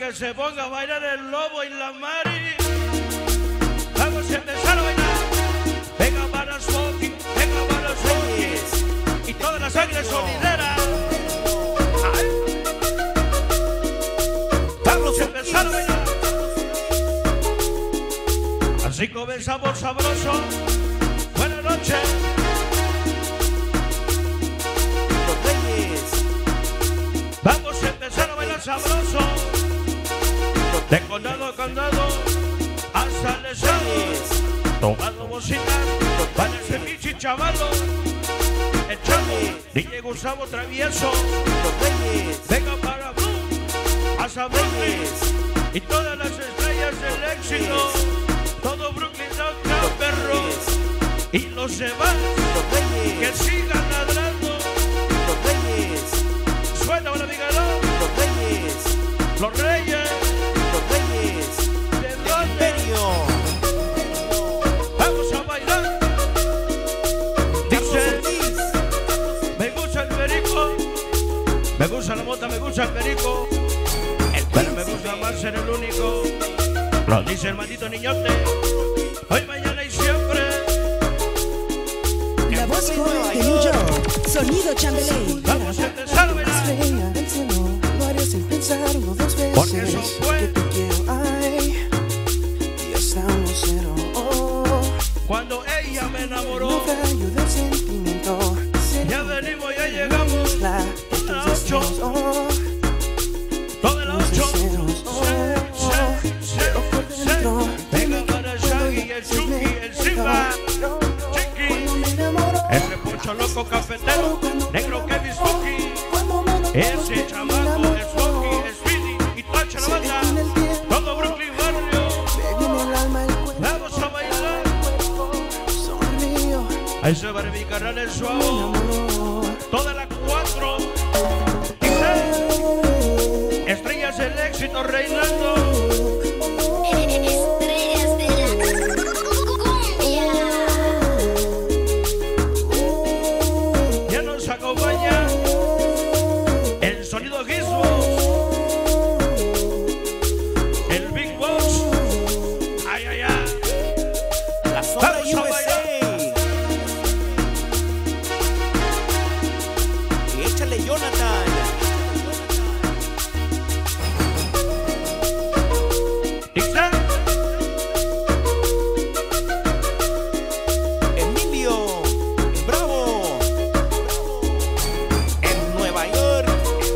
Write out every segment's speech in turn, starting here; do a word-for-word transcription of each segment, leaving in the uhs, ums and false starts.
que se ponga a bailar el lobo y la Mari. Vamos a empezar a bailar. Venga para Smokey, venga para Smokey y toda la sangre sonidera. Ay. Vamos a empezar a bailar. Así comenzamos sabroso. Buenas noches. Vamos a empezar a bailar sabroso. De condado a condado hasta el estado. Tomando bocinas para ese bichi chavalo. El chavo, D J Gustavo Travieso. Venga para Blue, hasta Brooklyn y todas las estrellas del éxito. Todo Brooklyn Downtown, perro. Y los demás que sigan ladrando. Suena una Miguelón. Los Reyes. Los Reyes. ¿De dónde? Vamos a bailar. Dice, me gusta el perico. Me gusta la mota, me gusta el perico. Pero me gusta más ser el único. Lo dice el maldito niñote. Hoy, mañana y siempre. La voz joven de New York. Sonido Chamberlain. Vamos a empezar a bailar. Porque eso fue que te quiero, ay, y estamos cero. Oh, cuando ella me enamoró. No callo del sentimiento. Ya venimos, ya llegamos. La, la ocho. Oh, Todo el ocho. Venga para Shaggy, el Chucky, el Simba, Chiqui, ese pocho loco cafetero, negro Kevin Smokey, ese chamaco, el Smokey, el Speedy y toda la banda, todo Brooklyn barrio. Vamos a bailar. Ahí se va mi canal el suave. Todas las cuatro. Estrellas del éxito reinando. Estrellas de la cumbia. Ya nos acompaña el sonido Gizmo, el Big Boss. Ay, ay, ay. La zona Vamos a U S bailar. A. Échale, Jonathan. Dice, Emilio, Bravo, en Nueva York.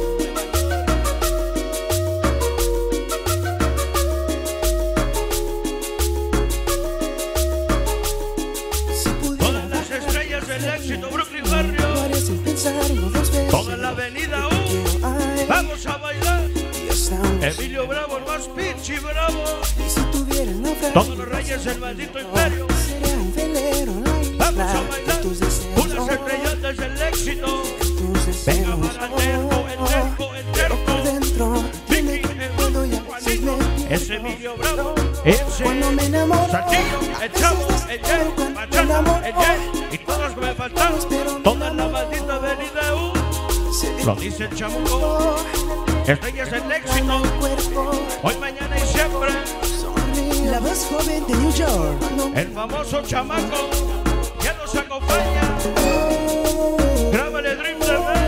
Si todas las estrellas del éxito Brooklyn barrio, pudiera sin pensarlo dos veces, toda la avenida U. ay, Vamos a bailar. y estamos Emilio Bravo, el más pinche bravo. y si tuviera el naufragio, Todos los reyes del maldito imperio. sería un velero en la isla Vamos a de bailar. tus deseos, Unas estrellas del éxito. tus deseos, Venga para el terco, el terco, el pero por terco. dentro tiene Vicky, que todo y a veces me Juanito, ese Emilio Bravo, ese cuando me enamoro, Saltillo, el Chavo, el Jay, Machado, el Jay y todos los que me faltaron. Toda la maldita avenida U. Lo dice el chamuco. Estrellas del éxito. Hoy, mañana y siempre. La voz joven de New York. El famoso chamaco ya nos acompaña. Grábale Dream T V.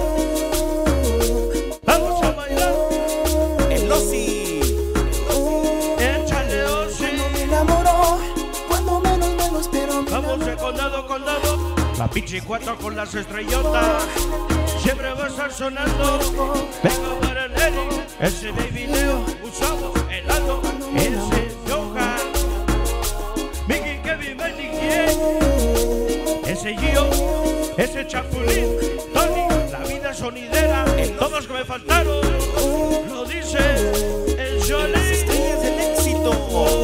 Vamos a bailar. el Losi, Échale Osi. me enamoró, cuando menos me lo espero, me Vamos de enamoró. condado, condado. La pinche cuatro con las estrellotas. Siempre va a estar sonando. Venga para el Eri. Ese baby Leo. Usado, el Aldo. Ese Johan. Mickey, Kevin, Benny, ¿quién? Ese Gio. Ese Chapulín. Tony. La vida sonidera. Todos que me faltaron. Lo dice el Jolie. Estrellas del éxito.